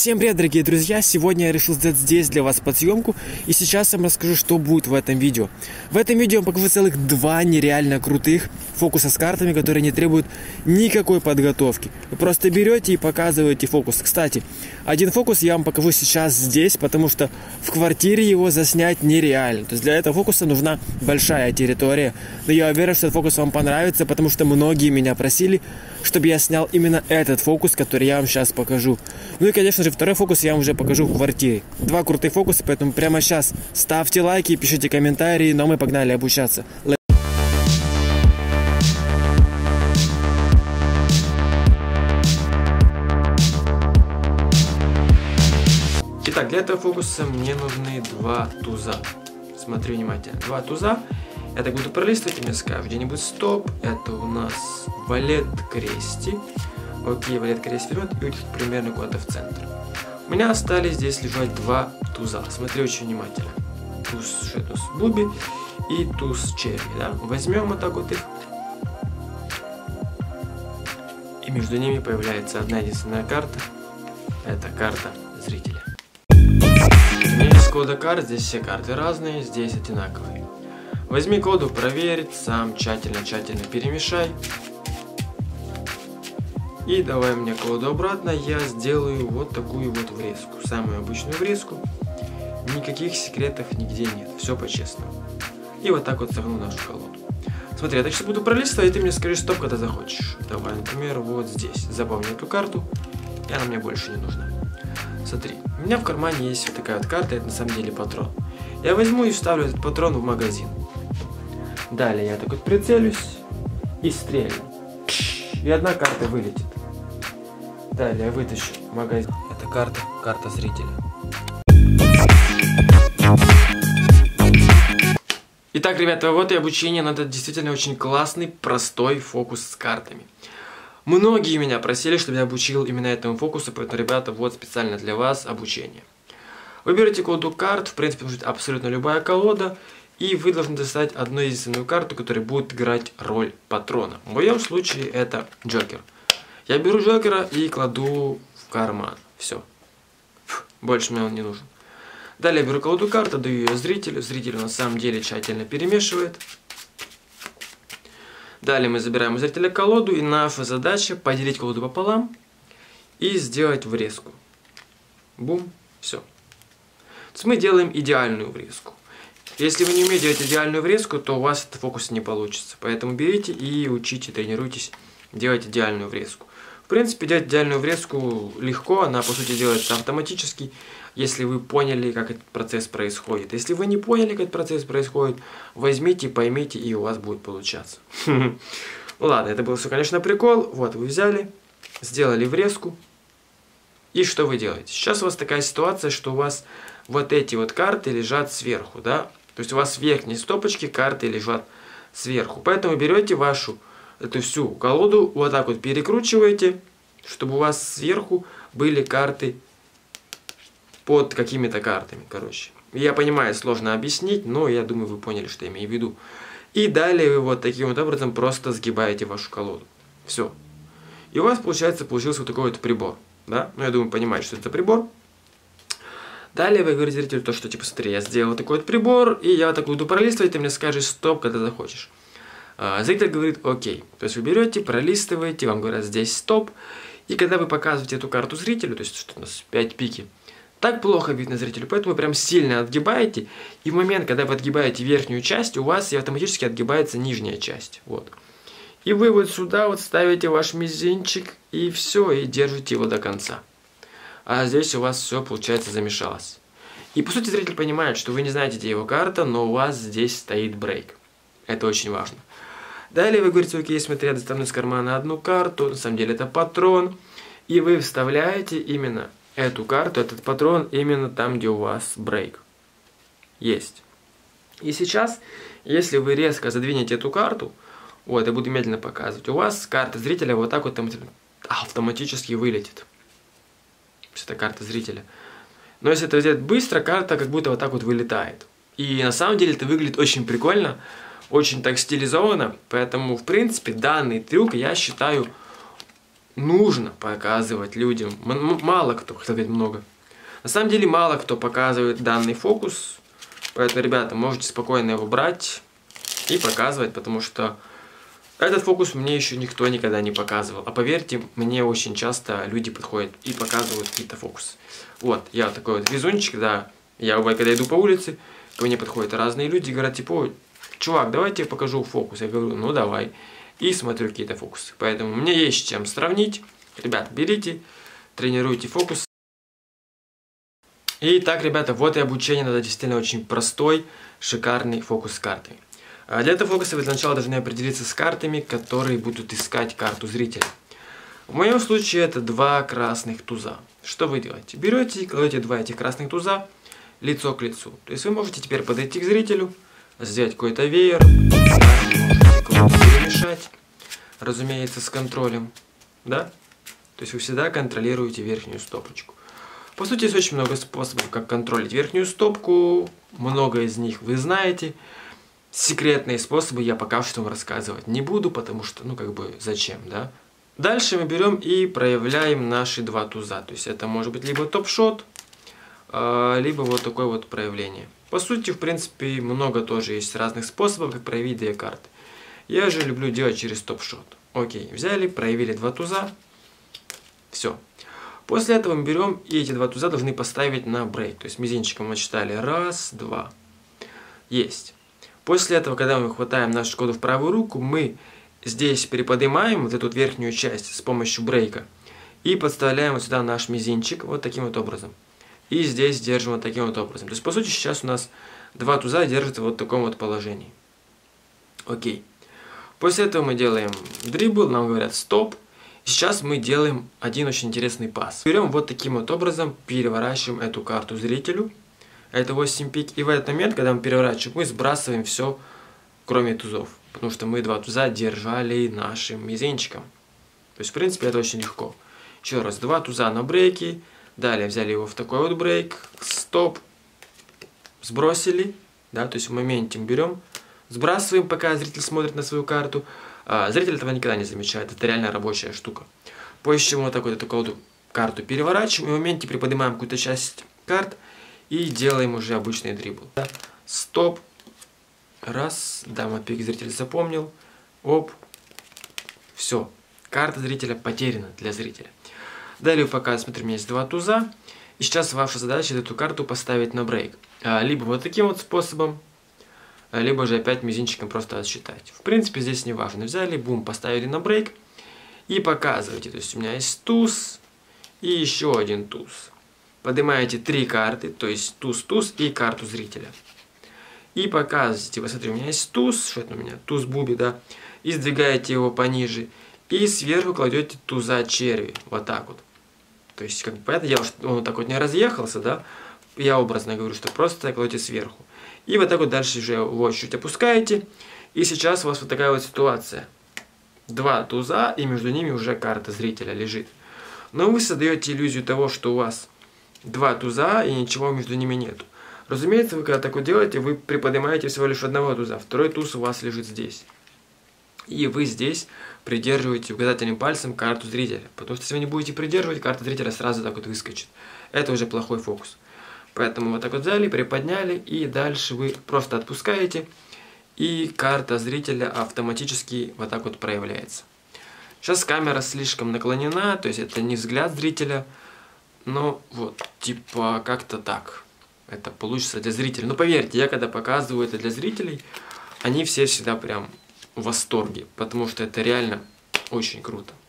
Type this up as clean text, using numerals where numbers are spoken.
Всем привет, дорогие друзья! Сегодня я решил сделать здесь для вас подсъемку, и сейчас я вам расскажу, что будет в этом видео. В этом видео я покажу целых два нереально крутых фокуса с картами, которые не требуют никакой подготовки. Вы просто берете и показываете фокус. Кстати, один фокус я вам покажу сейчас здесь, потому что в квартире его заснять нереально. То есть для этого фокуса нужна большая территория. Но я уверен, что этот фокус вам понравится, потому что многие меня просили, чтобы я снял именно этот фокус, который я вам сейчас покажу. Ну и, конечно же, второй фокус я вам уже покажу в квартире. Два крутых фокуса, поэтому прямо сейчас ставьте лайки, пишите комментарии, но мы погнали обучаться. Итак, для этого фокуса мне нужны два туза. Смотри внимательно. Два туза. Я так буду пролистывать, и мне скажут, где-нибудь стоп. Это у нас валет крестик. Окей, валет крест вперед и уйдет примерно куда-то в центр. У меня остались здесь лежать два туза. Смотри очень внимательно. Туз шетус буби и туз черри. Да? Возьмем вот так вот их. И между ними появляется одна единственная карта. Это карта зрителя. У меня есть колода карт. Здесь все карты разные, здесь одинаковые. Возьми колоду, проверь, сам тщательно перемешай. И давай мне колоду обратно, я сделаю вот такую вот врезку, самую обычную врезку. Никаких секретов нигде нет, все по-честному. И вот так вот согну нашу колоду. Смотри, я так сейчас буду пролистывать, и ты мне скажешь стоп, когда захочешь. Давай, например, вот здесь. Запомни эту карту, и она мне больше не нужна. Смотри, у меня в кармане есть вот такая вот карта, это на самом деле патрон. Я возьму и вставлю этот патрон в магазин. Далее я так вот прицелюсь и стрельну. И одна карта вылетит. Далее я вытащу магазин. Это карта зрителя. Итак, ребята, вот и обучение. Это действительно очень классный, простой фокус с картами. Многие меня просили, чтобы я обучил именно этому фокусу, поэтому, ребята, вот специально для вас обучение. Вы берете колоду карт, в принципе, может быть абсолютно любая колода. И вы должны достать одну единственную карту, которая будет играть роль патрона. В моем случае это Джокер. Я беру Джокера и кладу в карман. Все. Больше мне он не нужен. Далее я беру колоду карт, даю ее зрителю. Зритель на самом деле тщательно перемешивает. Далее мы забираем у зрителя колоду. И наша задача поделить колоду пополам и сделать врезку. Бум. Все. То есть мы делаем идеальную врезку. Если вы не умеете делать идеальную врезку, то у вас этот фокус не получится. Поэтому берите и учите, тренируйтесь делать идеальную врезку. В принципе, делать идеальную врезку легко, она по сути делается автоматически, если вы поняли, как этот процесс происходит. Если вы не поняли, как этот процесс происходит, возьмите, поймите, и у вас будет получаться. Ну ладно, это был все, конечно, прикол. Вот вы взяли, сделали врезку. И что вы делаете? Сейчас у вас такая ситуация, что у вас вот эти вот карты лежат сверху, да? То есть у вас в верхней стопочке карты лежат сверху. Поэтому берете вашу эту всю колоду, вот так вот перекручиваете, чтобы у вас сверху были карты под какими-то картами, короче. Я понимаю, сложно объяснить, но я думаю, вы поняли, что я имею в виду. И далее вы вот таким вот образом просто сгибаете вашу колоду. Все. И у вас, получился вот такой вот прибор, да? Ну, я думаю, понимаете, что это прибор. Далее вы говорите зрителю то, что типа смотри, я сделал такой вот прибор, и я вот так буду пролистывать, ты мне скажешь стоп, когда захочешь. Зритель говорит окей. То есть вы берете, пролистываете, вам говорят здесь стоп. И когда вы показываете эту карту зрителю, то есть что у нас 5 пики, так плохо видно зрителю, поэтому вы прям сильно отгибаете. И в момент, когда вы отгибаете верхнюю часть, у вас и автоматически отгибается нижняя часть. Вот. И вы вот сюда вот ставите ваш мизинчик, и все, и держите его до конца. А здесь у вас все, получается, замешалось. И по сути зритель понимает, что вы не знаете, где его карта, но у вас здесь стоит брейк. Это очень важно. Далее вы говорите, окей, смотри, я достану из кармана одну карту, на самом деле это патрон. И вы вставляете именно эту карту, этот патрон, именно там, где у вас брейк. Есть. И сейчас, если вы резко задвинете эту карту, вот, я буду медленно показывать, у вас карта зрителя вот так вот автоматически вылетит. Это карта зрителя. Но если это сделать быстро, карта как будто вот так вот вылетает. И на самом деле это выглядит очень прикольно, очень так стилизованно. Поэтому, в принципе, данный трюк я считаю нужно показывать людям. Мало кто, хотел сказать много. На самом деле мало кто показывает данный фокус. Поэтому, ребята, можете спокойно его брать и показывать, потому что этот фокус мне еще никто никогда не показывал. А поверьте, мне очень часто люди подходят и показывают какие-то фокусы. Вот, я такой вот везунчик, да. Я, когда иду по улице, ко мне подходят разные люди и говорят, типа, чувак, давай я тебе покажу фокус. Я говорю, ну давай. И смотрю какие-то фокусы. Поэтому мне есть с чем сравнить. Ребят, берите, тренируйте фокус. Итак, ребята, вот и обучение. Это действительно очень простой, шикарный фокус с картой. Для этого фокуса вы для начала должны определиться с картами, которые будут искать карту зрителя. В моем случае это 2 красных туза. Что вы делаете? Берете и кладете 2 этих красных туза лицо к лицу. То есть вы можете теперь подойти к зрителю, сделать какой-то веер, перемешать, разумеется, с контролем. Да? То есть вы всегда контролируете верхнюю стопочку. По сути, есть очень много способов, как контролить верхнюю стопку. Много из них вы знаете. Секретные способы я пока что вам рассказывать не буду, потому что, ну, как бы, зачем, да? Дальше мы берем и проявляем наши 2 туза. То есть это может быть либо топ-шот, либо вот такое вот проявление. По сути, в принципе, много тоже есть разных способов, как проявить 2 карты. Я же люблю делать через топ-шот. Окей, взяли, проявили 2 туза. Все. После этого мы берем и эти 2 туза должны поставить на брейк. То есть мизинчиком мы считали 1, 2. Есть. После этого, когда мы хватаем нашу коду в правую руку, мы здесь приподнимаем вот эту верхнюю часть с помощью брейка и подставляем вот сюда наш мизинчик вот таким вот образом. И здесь держим вот таким вот образом. То есть, по сути, сейчас у нас 2 туза держатся вот в таком вот положении. Окей. После этого мы делаем дрибл, нам говорят стоп. Сейчас мы делаем один очень интересный пас. Берем вот таким вот образом, переворачиваем эту карту зрителю. Это 8 пик. И в этот момент, когда мы переворачиваем, мы сбрасываем все, кроме тузов. Потому что мы 2 туза держали нашим мизинчиком. То есть, в принципе, это очень легко. Еще раз, 2 туза на брейке. Далее взяли его в такой вот брейк. Стоп. Сбросили. Да, то есть в моменте мы берем. Сбрасываем, пока зритель смотрит на свою карту. Зритель этого никогда не замечает. Это реально рабочая штука. После чего вот такую вот карту переворачиваем. И в моменте приподнимаем какую-то часть карт. И делаем уже обычный дрибл. Стоп. Раз. Дама пик, зритель запомнил. Оп. Все. Карта зрителя потеряна для зрителя. Далее пока, смотрим, у меня есть 2 туза. И сейчас ваша задача эту карту поставить на брейк. Либо вот таким вот способом, либо же опять мизинчиком просто отсчитать. В принципе, здесь не важно. Взяли, бум, поставили на брейк. И показываете. То есть у меня есть туз и еще один туз. Поднимаете 3 карты, то есть туз-туз и карту зрителя. И показываете, вот смотри, у меня есть туз, что это у меня, туз буби, да, и сдвигаете его пониже. И сверху кладете туза черви, вот так вот. То есть, как бы, понятное дело, что он вот так вот не разъехался, да, я образно говорю, что просто кладете сверху. И вот так вот дальше уже его чуть опускаете, и сейчас у вас вот такая вот ситуация. 2 туза, и между ними уже карта зрителя лежит. Но вы создаете иллюзию того, что у вас 2 туза и ничего между ними нету. Разумеется, вы когда так вот делаете, вы приподнимаете всего лишь 1 туза. 2-й туз у вас лежит здесь. И вы здесь придерживаете указательным пальцем карту зрителя. Потому что если вы не будете придерживать, карта зрителя сразу так вот выскочит. Это уже плохой фокус. Поэтому вот так вот взяли, приподняли, и дальше вы просто отпускаете. И карта зрителя автоматически вот так вот проявляется. Сейчас камера слишком наклонена, то есть это не взгляд зрителя. Но вот, типа, как-то так. Это получится для зрителей. Но поверьте, я когда показываю это для зрителей, они все всегда прям в восторге. Потому что это реально очень круто.